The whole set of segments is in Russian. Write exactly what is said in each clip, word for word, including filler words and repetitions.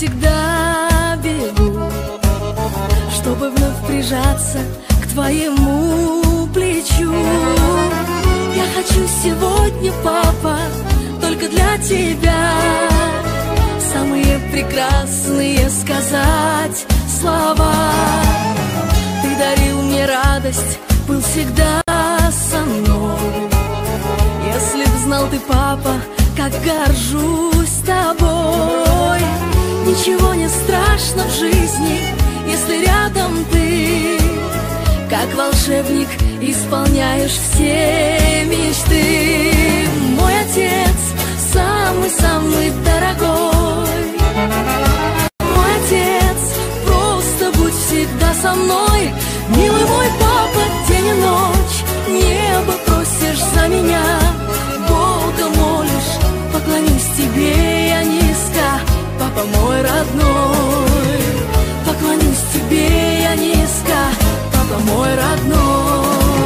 всегда бегу, чтобы вновь прижаться к твоему плечу. Я хочу сегодня, папа, только для тебя самые прекрасные сказать слова. Ты дарил мне радость, был всегда со мной. Если б знал ты, папа, как горжусь тобой. Ничего не страшно в жизни, если рядом ты. Как волшебник исполняешь все мечты. Мой отец самый-самый дорогой. Мой отец, просто будь всегда со мной. Милый мой папа, день и ночь небо просишь за меня. Бога молишь, поклонюсь тебе я низко, папа мой родной. Поклонюсь тебе я низко, папа мой родной.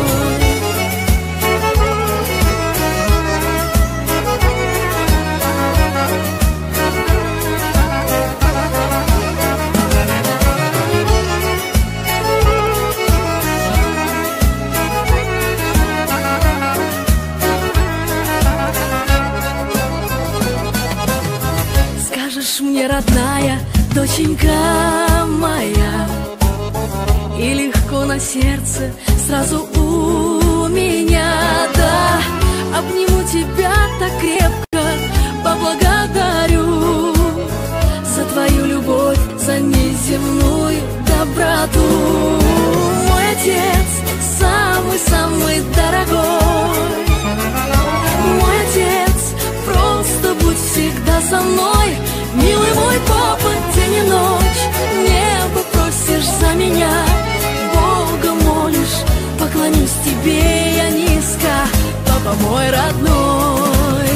Скажешь мне, родная, доченька моя, и легко на сердце сразу у меня, да. Обниму тебя так крепко, поблагодарю за твою любовь, за неземную доброту. Мой отец самый-самый дорогой. Мой отец, просто будь всегда со мной. Милый мой папа, день и ночь небо просишь за меня. Бога молишь, поклонюсь тебе я низко, папа мой родной.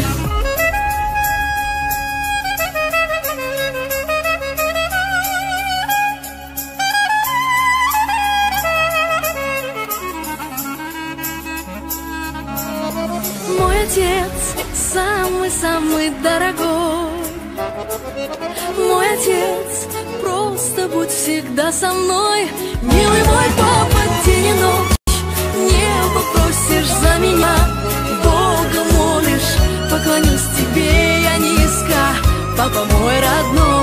Мой отец самый-самый дорогой. Мой отец, просто будь всегда со мной. Милый мой папа, день и ночь небо просишь за меня. Бога молишь, поклонюсь тебе я низко, папа мой родной.